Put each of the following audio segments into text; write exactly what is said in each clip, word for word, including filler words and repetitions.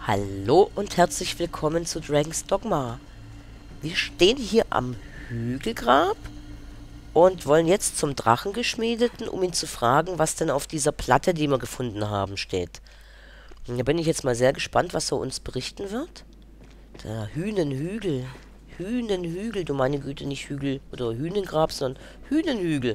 Hallo und herzlich willkommen zu Dragon's Dogma. Wir stehen hier am Hügelgrab und wollen jetzt zum Drachengeschmiedeten, um ihn zu fragen, was denn auf dieser Platte, die wir gefunden haben, steht. Und da bin ich jetzt mal sehr gespannt, was er uns berichten wird. Der Hünenhügel. Hünenhügel, du meine Güte, nicht Hügel oder Hünengrab, sondern Hünenhügel.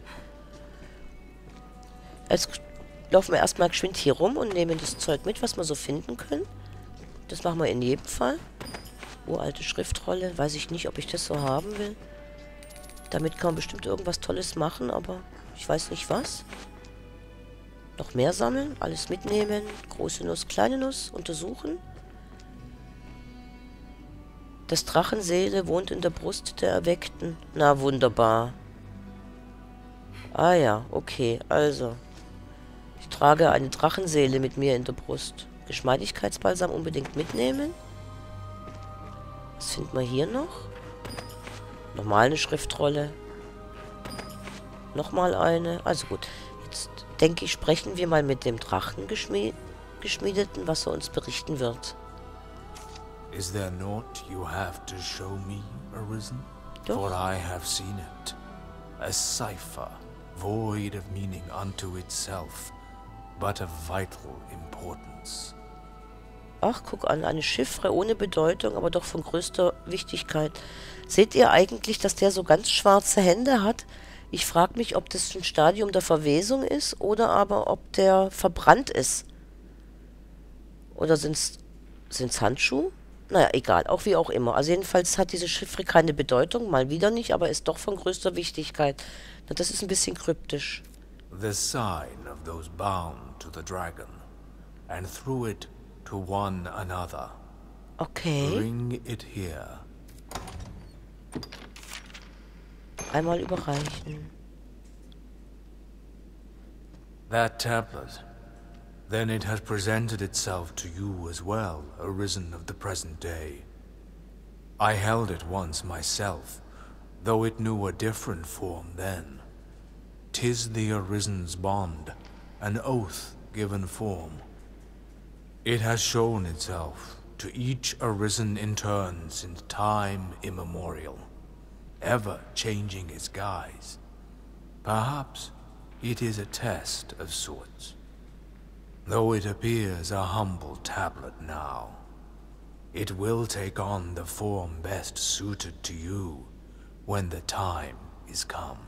Jetzt laufen wir erstmal geschwind hier rum und nehmen das Zeug mit, was wir so finden können. Das machen wir in jedem Fall. Uralte Schriftrolle. Weiß ich nicht, ob ich das so haben will. Damit kann man bestimmt irgendwas Tolles machen, aber ich weiß nicht was. Noch mehr sammeln, alles mitnehmen. Große Nuss, kleine Nuss, untersuchen. Das Drachenseele wohnt in der Brust der Erweckten. Na, wunderbar. Ah ja, okay, also. Ich trage eine Drachenseele mit mir in der Brust. Geschmeidigkeitsbalsam unbedingt mitnehmen. Was finden wir hier noch? Nochmal eine Schriftrolle. Nochmal eine. Also gut. Jetzt denke ich, sprechen wir mal mit dem Drachengeschmiedeten, was er uns berichten wird. Is there naught you have to show me, Arisen? Doch. For I have seen it. A cipher, void of meaning unto itself, but of vital importance. Ach, guck an, eine Chiffre ohne Bedeutung, aber doch von größter Wichtigkeit. Seht ihr eigentlich, dass der so ganz schwarze Hände hat? Ich frage mich, ob das ein Stadium der Verwesung ist oder aber ob der verbrannt ist. Oder sind es Handschuhe? Naja, egal, auch wie auch immer. Also jedenfalls hat diese Chiffre keine Bedeutung, mal wieder nicht, aber ist doch von größter Wichtigkeit. Na, das ist ein bisschen kryptisch. The sign of those bound to the dragon, and through it to one another. Okay. Bring it here. Einmal überreichen. That tablet. Then it has presented itself to you as well, Arisen of the present day. I held it once myself, though it knew a different form then. 'Tis the Arisen's bond, an oath given form. It has shown itself to each Arisen in turn since time immemorial, ever changing its guise. Perhaps it is a test of sorts, though it appears a humble tablet now. It will take on the form best suited to you when the time is come.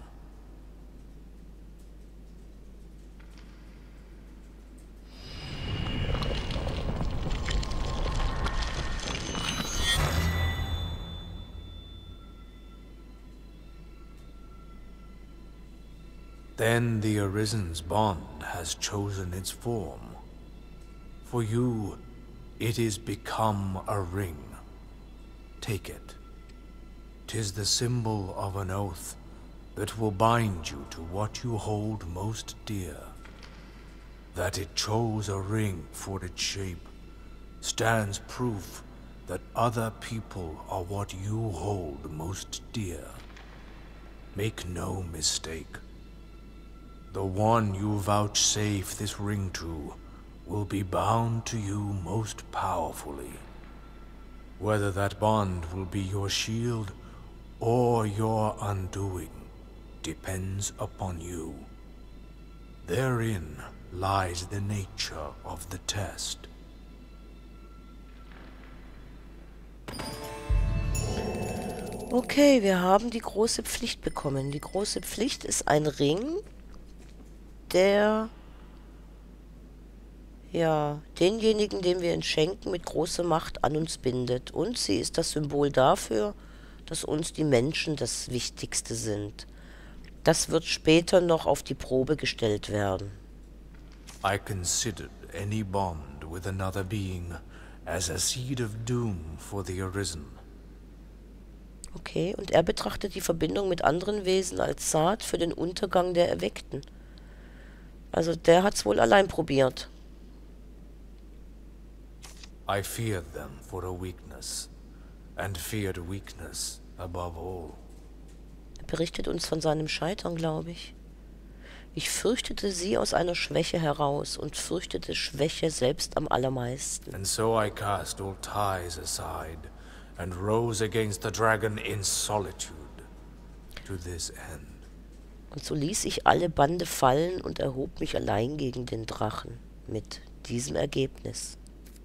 Then the Arisen's bond has chosen its form. For you, it is become a ring. Take it. 'Tis the symbol of an oath that will bind you to what you hold most dear. That it chose a ring for its shape stands proof that other people are what you hold most dear. Make no mistake. The one you vouchsafe this ring to will be bound to you most powerfully. Whether that bond will be your shield or your undoing depends upon you. Therein lies the nature of the test. Okay, wir haben die große Pflicht bekommen. Die große Pflicht ist ein Ring, der, ja, denjenigen, dem wir ihn schenken, mit großer Macht an uns bindet. Und sie ist das Symbol dafür, dass uns die Menschen das Wichtigste sind. Das wird später noch auf die Probe gestellt werden. I considered any bond with another being as a seed of doom for the Arisen. Okay, und er betrachtet die Verbindung mit anderen Wesen als Saat für den Untergang der Erweckten. Also der hat's wohl allein probiert. I feared them for a weakness, and feared weakness above all. Er berichtet uns von seinem Scheitern, glaube ich. Ich fürchtete sie aus einer Schwäche heraus und fürchtete Schwäche selbst am allermeisten. And so I cast all ties aside and rose against the dragon in solitude to this end. Und so ließ ich alle Bande fallen und erhob mich allein gegen den Drachen mit diesem Ergebnis.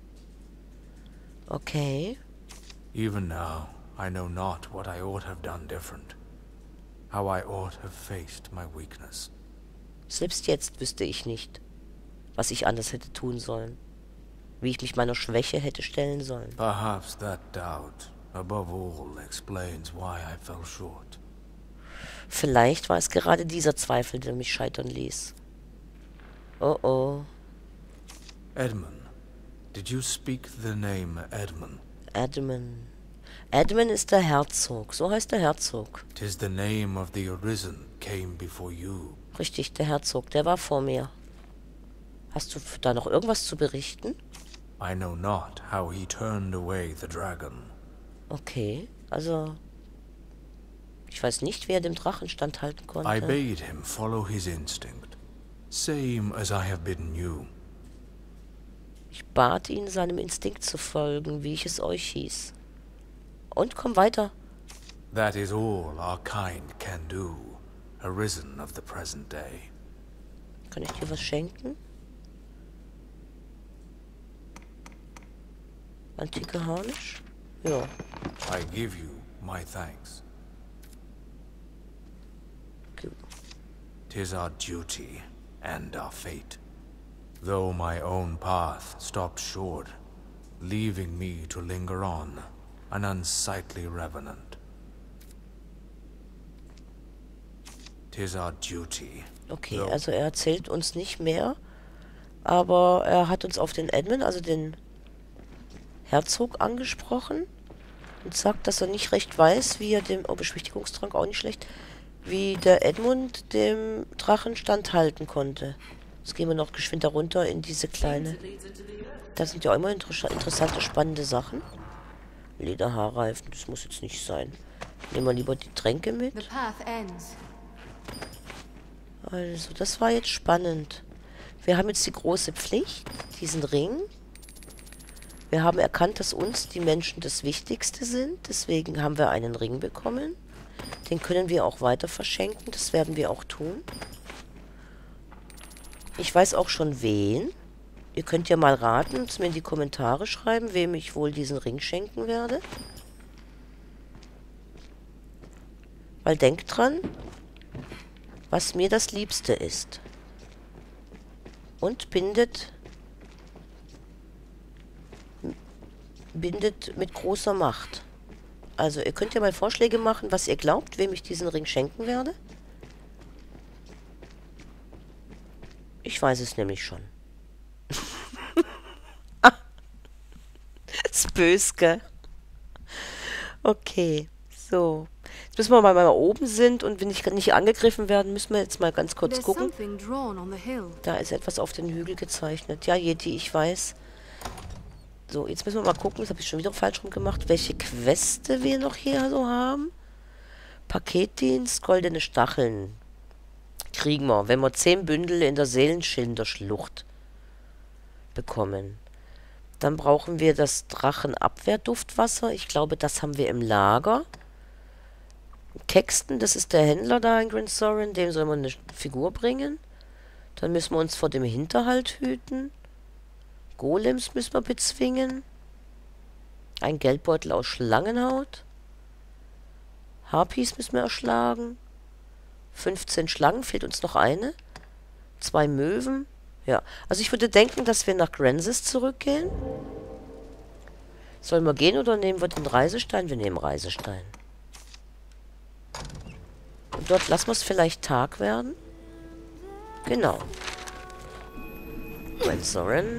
Okay. Even now, I know not what I ought have done different. How I ought have faced my weakness. Selbst jetzt wüsste ich nicht, was ich anders hätte tun sollen. Wie ich mich meiner Schwäche hätte stellen sollen. Perhaps that doubt, above all, explains why I fell short. Vielleicht war es gerade dieser Zweifel, der mich scheitern ließ. Oh oh. Edmund, did you speak the name Edmund? Edmund. Edmund ist der Herzog. So heißt der Herzog. 'Tis the name of the Arisen came before you. Richtig, der Herzog. Der war vor mir. Hast du da noch irgendwas zu berichten? I know not how he turned away the dragon. Okay, also... Ich weiß nicht, wie er dem Drachen standhalten konnte. I bade him follow his instinct, same as I have bidden you. Ich bat ihn, seinem Instinkt zu folgen, wie ich es euch hieß. Und komm weiter. That is all our kind can do, Arisen of the present day. Kann ich dir was schenken? Antike Harnisch? Ja. I give you my thanks. Gut. 'Tis our duty and our fate. Though my own path stopped short, leaving me to linger on, an unsightly revenant. 'Tis our duty. Okay, also er erzählt uns nicht mehr, aber er hat uns auf den Edmund, also den Herzog, angesprochen und sagt, dass er nicht recht weiß, wie er dem, oh, Beschwichtigungstrank auch nicht schlecht, wie der Edmund dem Drachen standhalten konnte. Jetzt gehen wir noch geschwind darunter in diese kleine... Da sind ja auch immer inter interessante, spannende Sachen. Lederhaarreifen, das muss jetzt nicht sein. Nehmen wir lieber die Tränke mit. Also, das war jetzt spannend. Wir haben jetzt die große Pflicht, diesen Ring. Wir haben erkannt, dass uns die Menschen das Wichtigste sind. Deswegen haben wir einen Ring bekommen. Den können wir auch weiter verschenken. Das werden wir auch tun. Ich weiß auch schon wen. Ihr könnt ja mal raten und mir in die Kommentare schreiben, wem ich wohl diesen Ring schenken werde. Weil denkt dran, was mir das Liebste ist. Und bindet, bindet mit großer Macht. Also ihr könnt ja mal Vorschläge machen, was ihr glaubt, wem ich diesen Ring schenken werde. Ich weiß es nämlich schon. Das ist böse, gell? Okay, so. Jetzt müssen wir mal, wenn wir oben sind und wenn ich nicht angegriffen werden, müssen wir jetzt mal ganz kurz gucken. Da ist etwas auf den Hügel gezeichnet. Ja, Yeti, ich weiß. So, jetzt müssen wir mal gucken, das habe ich schon wieder falsch rum gemacht, welche Queste wir noch hier so haben. Paketdienst, goldene Stacheln. Kriegen wir, wenn wir zehn Bündel in der Seelenschilderschlucht bekommen. Dann brauchen wir das Drachenabwehrduftwasser. Ich glaube, das haben wir im Lager. Kexten, das ist der Händler da in Grin Sorin. Dem soll man eine Figur bringen. Dann müssen wir uns vor dem Hinterhalt hüten. Golems müssen wir bezwingen. Ein Geldbeutel aus Schlangenhaut. Harpies müssen wir erschlagen. fünfzehn Schlangen, fehlt uns noch eine. Zwei Möwen. Ja, also ich würde denken, dass wir nach Grensis zurückgehen. Sollen wir gehen oder nehmen wir den Reisestein? Wir nehmen Reisestein. Und dort lassen wir es vielleicht Tag werden. Genau. Gwen Sorin.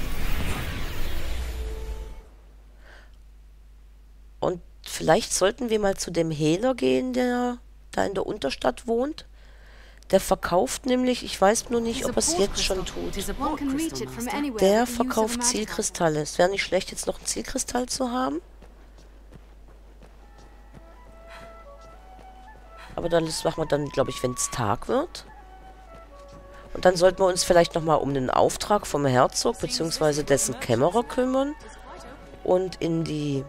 Und vielleicht sollten wir mal zu dem Hehler gehen, der da in der Unterstadt wohnt. Der verkauft nämlich, ich weiß nur nicht, ob er es jetzt schon tut. Der verkauft Zielkristalle. Es wäre nicht schlecht, jetzt noch einen Zielkristall zu haben. Aber dann das machen wir dann, glaube ich, wenn es Tag wird. Und dann sollten wir uns vielleicht nochmal um den Auftrag vom Herzog bzw. dessen Kämmerer kümmern und in die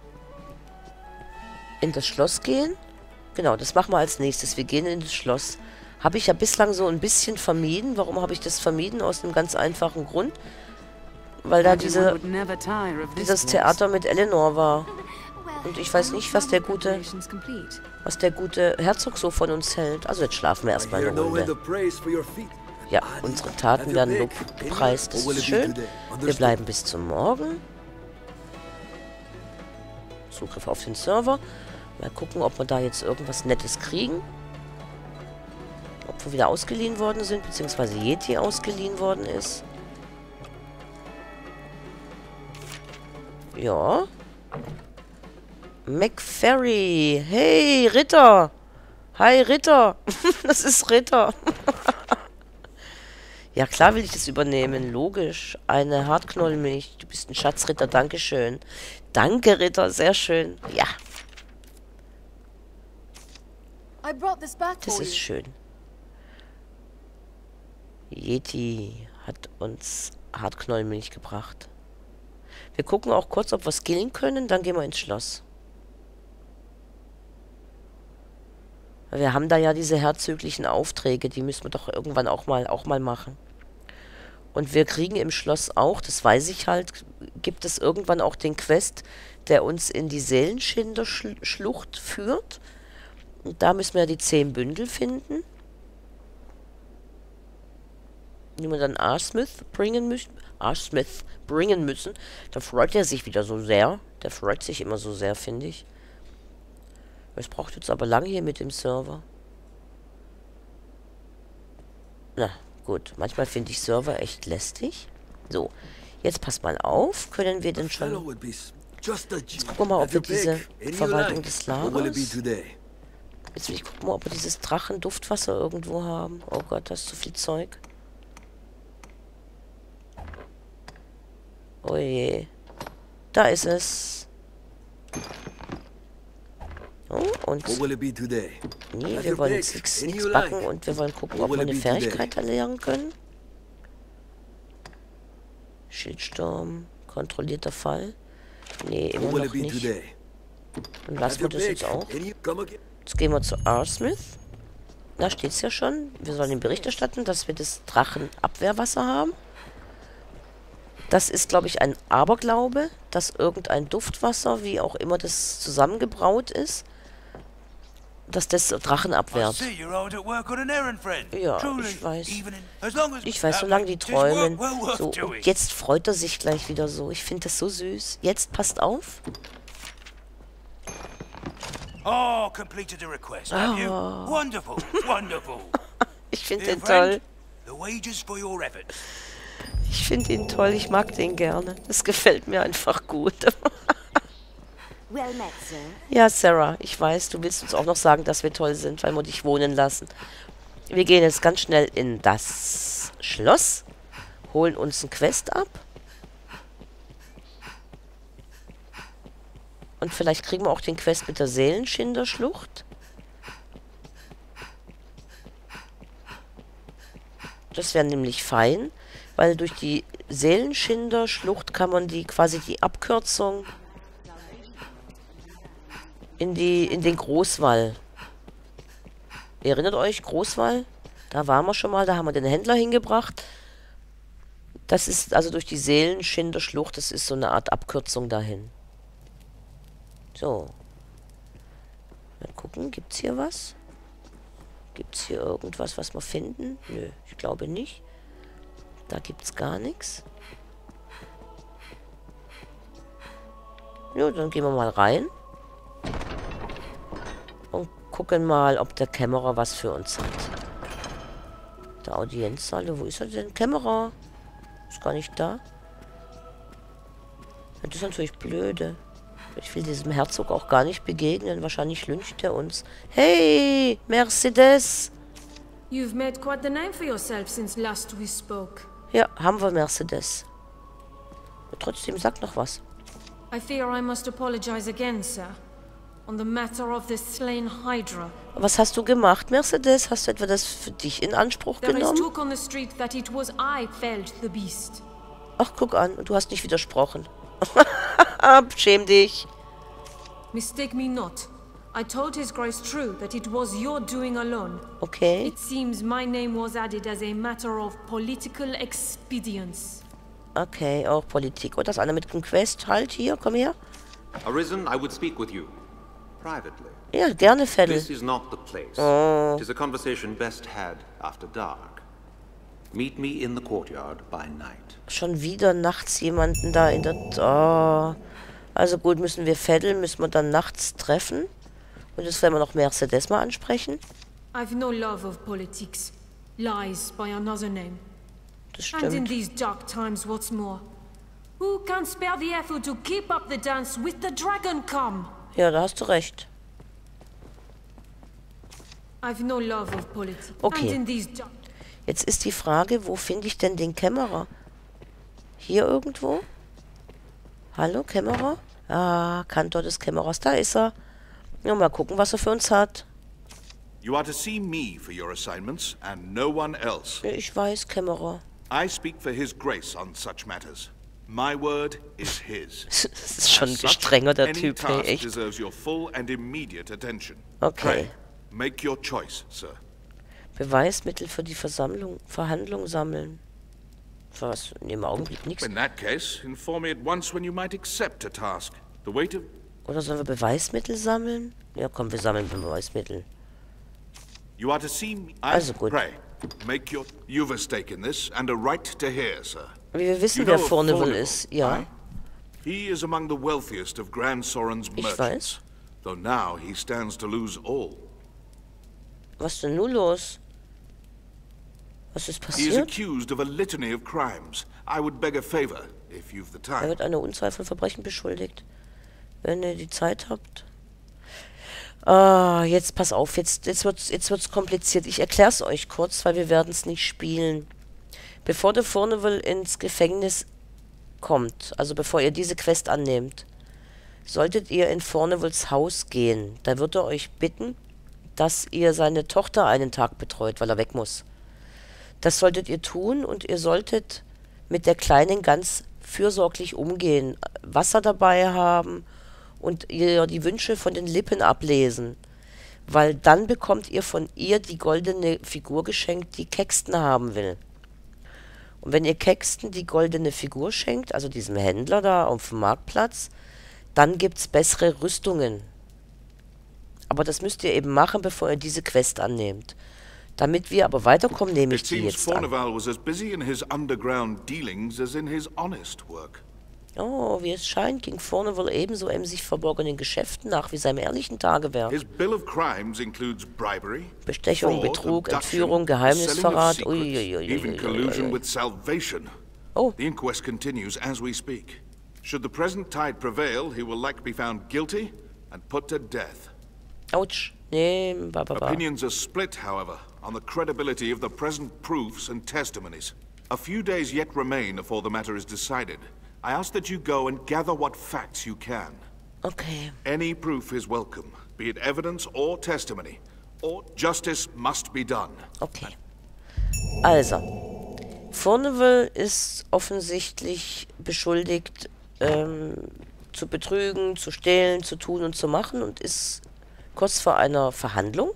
in das Schloss gehen. Genau, das machen wir als nächstes. Wir gehen in das Schloss. Habe ich ja bislang so ein bisschen vermieden. Warum habe ich das vermieden? Aus einem ganz einfachen Grund. Weil da diese, dieses Theater mit Eleanor war. Und ich weiß nicht, was der gute was der gute Herzog so von uns hält. Also jetzt schlafen wir erstmal eine Runde. Ja, unsere Taten werden Lobpreis. Das ist schön. Wir bleiben bis zum Morgen. Zugriff auf den Server. Mal gucken, ob wir da jetzt irgendwas Nettes kriegen. Ob wir wieder ausgeliehen worden sind, beziehungsweise Yeti ausgeliehen worden ist. Ja. McFerry. Hey, Ritter. Hi, Ritter. Das ist Ritter. Ja, klar will ich das übernehmen. Logisch. Eine Hartknollmilch. Du bist ein Schatzritter. Dankeschön. Danke, Ritter. Sehr schön. Ja. Das ist schön. Yeti hat uns Hartknollmilch gebracht. Wir gucken auch kurz, ob wir skillen können. Dann gehen wir ins Schloss. Wir haben da ja diese herzöglichen Aufträge. Die müssen wir doch irgendwann auch mal, auch mal machen. Und wir kriegen im Schloss auch, das weiß ich halt, gibt es irgendwann auch den Quest, der uns in die Seelenschinder-Schlucht führt. Und da müssen wir die zehn Bündel finden. Die wir dann Arsmith bringen müssen. Arsmith bringen müssen. Da freut er sich wieder so sehr. Der freut sich immer so sehr, finde ich. Es braucht jetzt aber lange hier mit dem Server. Na, gut. Manchmal finde ich Server echt lästig. So, jetzt passt mal auf. Können wir denn schon... Jetzt gucken wir mal, ob wir diese Verwaltung des Lagers... Jetzt will ich gucken, ob wir dieses Drachenduftwasser irgendwo haben. Oh Gott, das ist zu viel Zeug. Oh je. Da ist es. Oh, und... Nee, wir wollen jetzt nichts backen und wir wollen gucken, ob wir eine Fähigkeit erlernen können. Schildsturm. Kontrollierter Fall. Nee, immer noch nicht. Dann lassen wir das jetzt auch. Jetzt gehen wir zu Arsmith. Da steht es ja schon. Wir sollen den Bericht erstatten, dass wir das Drachenabwehrwasser haben. Das ist, glaube ich, ein Aberglaube, dass irgendein Duftwasser, wie auch immer das zusammengebraut ist, dass das Drachen abwehrt. Ja, ich weiß. Ich weiß, solange die träumen. So, und jetzt freut er sich gleich wieder so. Ich finde das so süß. Jetzt passt auf. Oh, completed the request, have you? Wonderful, wonderful. Ich finde den toll. The wages for your efforts. Ich finde ihn toll, ich mag den gerne. Das gefällt mir einfach gut. Ja, Sarah, ich weiß, du willst uns auch noch sagen, dass wir toll sind, weil wir dich wohnen lassen. Wir gehen jetzt ganz schnell in das Schloss, holen uns einen Quest ab. Und vielleicht kriegen wir auch den Quest mit der Seelenschinder-Schlucht. Das wäre nämlich fein, weil durch die Seelenschinder-Schlucht kann man die quasi die Abkürzung in die in den Großwall. Ihr erinnert euch, Großwall? Da waren wir schon mal, da haben wir den Händler hingebracht. Das ist also durch die Seelenschinder-Schlucht, das ist so eine Art Abkürzung dahin. So. Mal gucken, gibt's hier was? Gibt's hier irgendwas, was wir finden? Nö, ich glaube nicht. Da gibt's gar nichts. Ja, dann gehen wir mal rein. Und gucken mal, ob der Kämmerer was für uns hat. Der Audienzsaal, wo ist er denn? Kämmerer? Ist gar nicht da. Das ist natürlich blöde. Ich will diesem Herzog auch gar nicht begegnen. Wahrscheinlich lyncht er uns. Hey, Mercedes! You've made quite the name for yourself since last we spoke. Ja, haben wir Mercedes. Aber trotzdem, sag noch was. I fear I must apologize again, sir. on the matter of the slain Hydra. Was hast du gemacht, Mercedes? Hast du etwa das für dich in Anspruch There is genommen? talk on the street that it was I felled the beast. Ach, guck an. Und du hast nicht widersprochen. Schäm dich. Mistake me not. I told His Grace true that it was your doing alone. Okay. It seems my name was added as a matter of political expedience. Okay, auch Politik. Und das eine mit dem Quest. Halt, hier, komm her. Arisen, I would speak with you. Privately. Ja, gerne, Veddel. This is not the place. Oh. It is a conversation best had after dark. Meet me in the courtyard by night. Schon wieder nachts jemanden da in der... Oh. Also gut, müssen wir Veddel, müssen wir dann nachts treffen. Und das werden wir noch Mercedes mal ansprechen. I've no love of politics. Lies by another name. Das And in stimmt. these dark times, what's more? Who can spare the effort to keep up the dance with the dragon come? Ja, da hast du recht. I've no love of politics. Okay. And in these dark... Jetzt ist die Frage, wo finde ich denn den Kämmerer? Hier irgendwo? Hallo, Kämmerer? Ah, Kantor des Kämmerers, da ist er. Ja, mal gucken, was er für uns hat. You are to see me for your assignments, and no one else. Ja, ich weiß, Kämmerer. I speak for His Grace on such matters. My word is his. Das ist schon ein As such, gestrenger, der any Typ, hey, task echt. deserves your full and immediate attention. Okay. Pray, make your choice, sir. Beweismittel für die Versammlung, Verhandlung sammeln. Für was? In dem Augenblick nichts. In that case, inform me at once when you might accept a task. The weight of... Oder sollen wir Beweismittel sammeln? Ja, komm, wir sammeln Beweismittel. You are to see me... I Also gut. pray, make your... You've a stake in this, and a right to hear, sir. Wie wir wissen, You wer know of Forneval Forneval, ist. Ja. aye? He is among the wealthiest of Grand Soren's Ich merchants. weiß. Though now he stands to lose all. Was ist denn nun los? Was ist He is passiert? accused of a litany of crimes. I would beg a favor, if you've the Er time. wird einer Unzahl von Verbrechen beschuldigt. Wenn ihr die Zeit habt. Ah, jetzt pass auf, jetzt, jetzt wird's, jetzt wird's kompliziert. Ich erkläre es euch kurz, weil wir werden es nicht spielen. Bevor der Forneval ins Gefängnis kommt, also bevor ihr diese Quest annehmt, solltet ihr in Fornevals Haus gehen. Da wird er euch bitten, dass ihr seine Tochter einen Tag betreut, weil er weg muss. Das solltet ihr tun und ihr solltet mit der Kleinen ganz fürsorglich umgehen. Wasser dabei haben und ihr die Wünsche von den Lippen ablesen. Weil dann bekommt ihr von ihr die goldene Figur geschenkt, die Caxton haben will. Und wenn ihr Caxton die goldene Figur schenkt, also diesem Händler da auf dem Marktplatz, dann gibt's bessere Rüstungen. Aber das müsst ihr eben machen, bevor ihr diese Quest annehmt. Damit wir aber weiterkommen, nehme ich It die seems jetzt an. Forneval was as busy in his underground dealings as in his honest work. Oh, wie es scheint, ging Forneval ebenso emsig verborgenen Geschäften nach wie seinem ehrlichen Tagewerk. His bill of crimes includes bribery, Bestechung, fraud, Betrug, abduction, Entführung, selling of Geheimnisverrat. secrets, Uiuiuiui. even collusion with salvation. Oh. The inquest continues as we speak. Should the present tide prevail, he will likely be found guilty and put to death. Autsch. Nee, ba, ba, ba. Opinions are split, however, on the credibility of the present proofs and testimonies. A few days yet remain before the matter is decided. I ask that you go and gather what facts you can. Okay. Any proof is welcome, be it evidence or testimony, or justice must be done. Okay. Also, Forneval ist offensichtlich beschuldigt, ähm, zu betrügen, zu stehlen, zu tun und zu machen und ist kurz vor einer Verhandlung.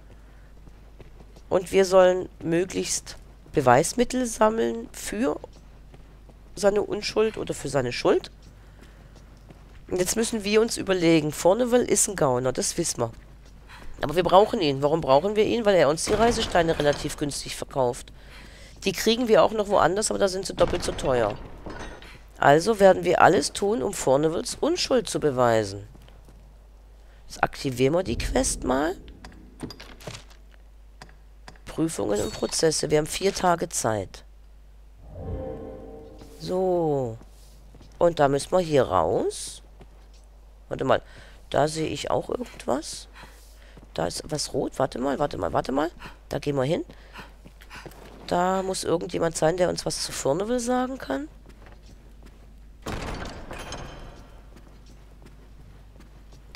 Und wir sollen möglichst Beweismittel sammeln für seine Unschuld oder für seine Schuld. Und jetzt müssen wir uns überlegen, Forneval ist ein Gauner, das wissen wir. Aber wir brauchen ihn. Warum brauchen wir ihn? Weil er uns die Reisesteine relativ günstig verkauft. Die kriegen wir auch noch woanders, aber da sind sie doppelt so teuer. Also werden wir alles tun, um Fornevals Unschuld zu beweisen. Jetzt aktivieren wir die Quest mal. Prüfungen und Prozesse. Wir haben vier Tage Zeit. So. Und da müssen wir hier raus. Warte mal. Da sehe ich auch irgendwas. Da ist was rot. Warte mal, warte mal, warte mal. Da gehen wir hin. Da muss irgendjemand sein, der uns was zu Forneval sagen kann.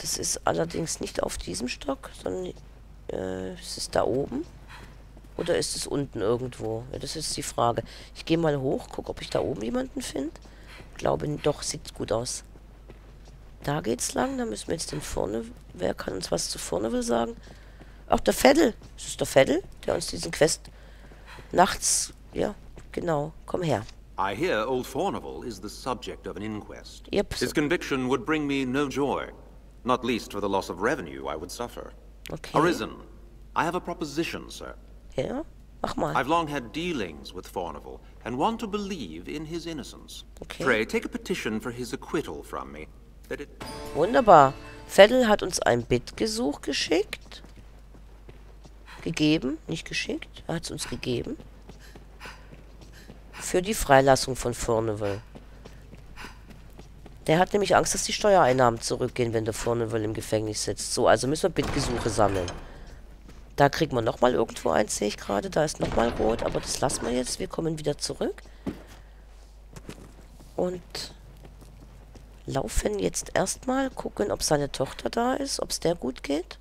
Das ist allerdings nicht auf diesem Stock, sondern äh, es ist da oben. Oder ist es unten irgendwo? Ja, das ist die Frage. Ich gehe mal hoch, gucke, ob ich da oben jemanden finde. Ich glaube, doch, sieht gut aus. Da geht's lang, da müssen wir jetzt den vorne... Wer kann uns was zu vorne will sagen? Ach, der Veddel. Das ist der Veddel, der uns diesen Quest nachts... Ja, genau. Komm her. I hear old Fornival is the subject of an inquest. Yep. His conviction would bring me no joy, not least for the loss of revenue I would suffer. Okay. Arisen, I have a proposition, sir. Ja, mach mal. I've long had dealings with Fornival, and want to believe in his innocence. Okay. Pray, take a petition for his acquittal from me, that it... Wunderbar. Veddel hat uns ein Bittgesuch geschickt. Gegeben, nicht geschickt. Er hat es uns gegeben. Für die Freilassung von Fornival. Der hat nämlich Angst, dass die Steuereinnahmen zurückgehen, wenn der Fornival im Gefängnis sitzt. So, also müssen wir Bittgesuche sammeln. Da kriegen wir nochmal irgendwo eins, sehe ich gerade. Da ist nochmal rot, aber das lassen wir jetzt. Wir kommen wieder zurück. Und laufen jetzt erstmal, gucken, ob seine Tochter da ist, ob es der gut geht.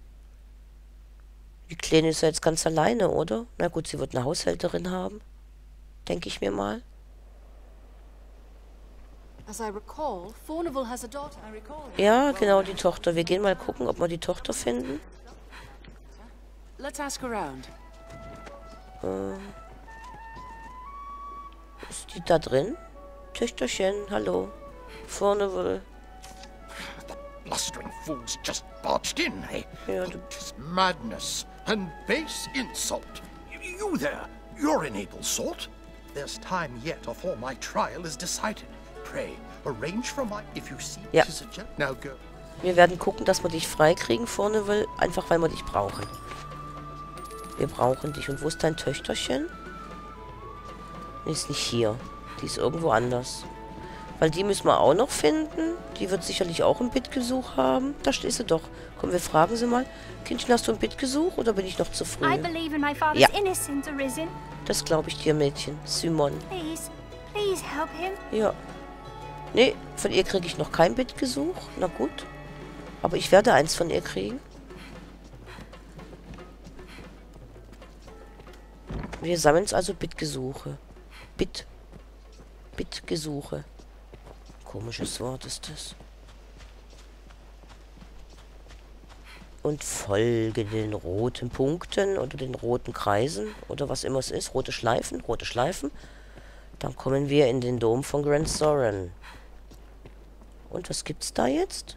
Die Kleine ist ja jetzt ganz alleine, oder? Na gut, sie wird eine Haushälterin haben. Denke ich mir mal. Ja, genau, die Tochter. Wir gehen mal gucken, ob wir die Tochter finden. Let's ask around. Äh, ist die da drin? Töchterchen, hallo. Fornival. The blustering fool's just barged in, eh? Ja, du... Tis madness and base insult. You there, you're an able sort. There's time yet afore my trial is decided. Pray, arrange for my... If you see Ja. tis a gent... Now go. Wir werden gucken, dass wir dich freikriegen, Fornival. Einfach, weil wir dich brauchen. Wir brauchen dich. Und wo ist dein Töchterchen? Die ist nicht hier. Die ist irgendwo anders. Weil die müssen wir auch noch finden. Die wird sicherlich auch ein Bittgesuch haben. Da steht sie doch. Komm, wir fragen sie mal. Kindchen, hast du ein Bittgesuch oder bin ich noch zu früh? I believe in my father's Ja. innocence, Arisen. Das glaube ich dir, Mädchen. Simon. Please, please help him. Ja. Nee, von ihr kriege ich noch kein Bittgesuch. Na gut. Aber ich werde eins von ihr kriegen. Wir sammeln uns also Bittgesuche. Bitt. Bittgesuche. Komisches Wort ist das. Und folge den roten Punkten oder den roten Kreisen oder was immer es ist. Rote Schleifen, rote Schleifen. Dann kommen wir in den Dom von Grand Soren. Und was gibt's da jetzt?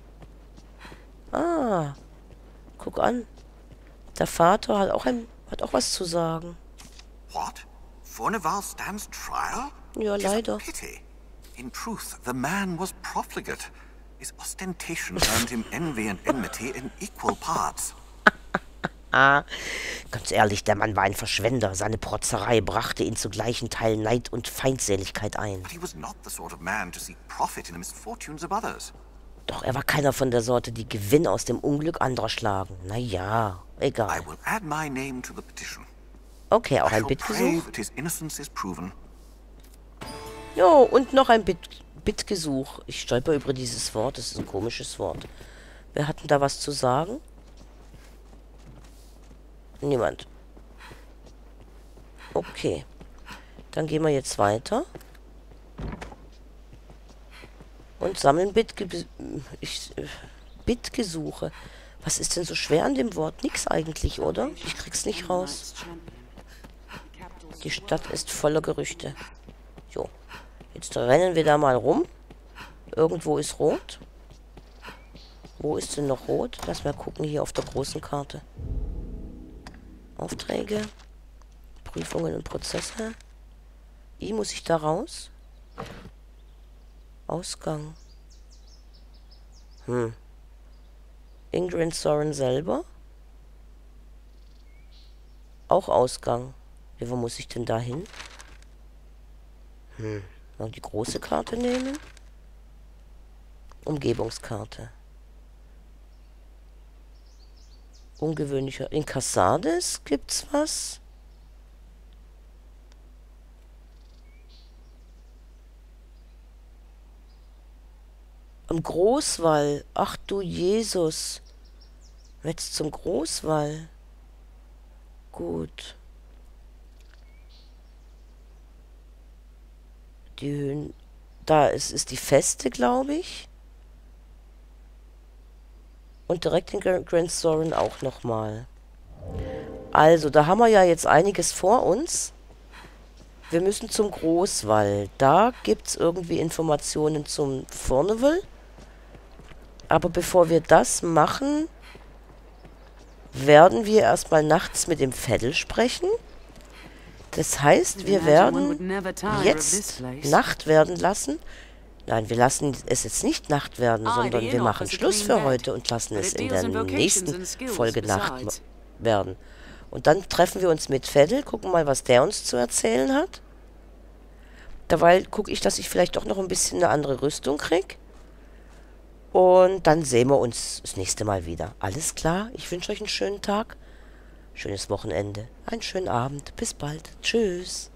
Ah, guck an. Der Vater hat auch ein, hat auch was zu sagen. What? Fornival stands trial? Ja, Tis a leider. pity. In truth, the man was profligate. His ostentation earned him envy and enmity in equal parts. Ah, ganz ehrlich, der Mann war ein Verschwender. Seine Protzerei brachte ihn zu gleichen Teilen Neid und Feindseligkeit ein. But he was not the sort of man to seek profit in the misfortunes of others. Doch er war keiner von der Sorte, die Gewinn aus dem Unglück anderer schlagen. Naja, I egal. will add my name to the petition. Okay, auch I ein shall pray Bittgesuch. that his innocence is proven. Jo, und noch ein Bitt, Bittgesuch. Ich stolper über dieses Wort, das ist ein komisches Wort. Wer hat denn da was zu sagen? Niemand. Okay. Dann gehen wir jetzt weiter. Und sammeln Bittge ich, äh, Bittgesuche. Was ist denn so schwer an dem Wort? Nix eigentlich, oder? Ich krieg's nicht raus. Die Stadt ist voller Gerüchte. Jo. Jetzt rennen wir da mal rum. Irgendwo ist rot. Wo ist denn noch rot? Lass mal gucken hier auf der großen Karte. Aufträge. Prüfungen und Prozesse. Wie muss ich da raus? Ausgang. Hm. Ingrid Soren selber. Auch Ausgang. Ja, wo muss ich denn da hin? Hm. Mal die große Karte nehmen. Umgebungskarte. Ungewöhnlicher. In Cassades gibt's was? Am Großwall. Ach du Jesus. Jetzt zum Großwall. Gut. Die Höhen. Da ist, ist die Feste, glaube ich. Und direkt in Grand Sorin auch nochmal. Also, da haben wir ja jetzt einiges vor uns. Wir müssen zum Großwall. Da gibt es irgendwie Informationen zum Furnival. Aber bevor wir das machen, werden wir erstmal nachts mit dem Veddel sprechen. Das heißt, wir werden jetzt Nacht werden lassen. Nein, wir lassen es jetzt nicht Nacht werden, sondern wir machen Schluss für heute und lassen es in der nächsten Folge Nacht werden. Und dann treffen wir uns mit Veddel, gucken mal, was der uns zu erzählen hat. Derweil gucke ich, dass ich vielleicht doch noch ein bisschen eine andere Rüstung kriege. Und dann sehen wir uns das nächste Mal wieder. Alles klar? Ich wünsche euch einen schönen Tag, schönes Wochenende, einen schönen Abend. Bis bald. Tschüss.